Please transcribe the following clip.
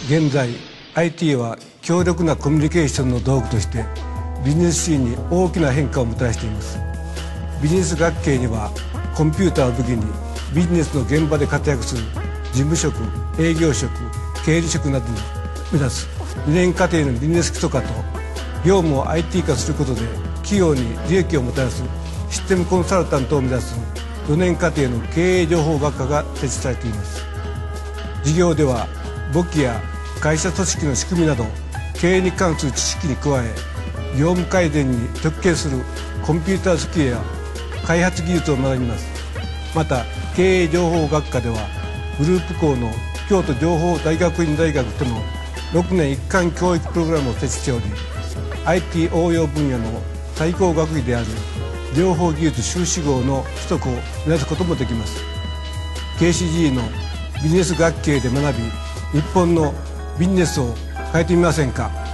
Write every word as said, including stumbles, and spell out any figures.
現在 アイティー は強力なコミュニケーションの道具としてビジネスシーンに大きな変化をもたらしています。ビジネス学系にはコンピューターを武器にビジネスの現場で活躍する事務職、営業職、経理職などに目指すにねん課程のビジネス基礎化と業務を アイティー 化することで企業に利益をもたらすシステムコンサルタントを目指すよねん課程の経営情報学科が設置されています。授業では簿記や会社組織の仕組みなど経営に関する知識に加え、業務改善に直結するコンピュータースキルや開発技術を学びます。また経営情報学科ではグループ校の京都情報大学院大学とのろくねん一貫教育プログラムを設置しており、 アイティー 応用分野の最高学位である情報技術修士号の取得を目指すこともできます。 ケーシージー のビジネス学系で学び、日本のビジネスを変えてみませんか。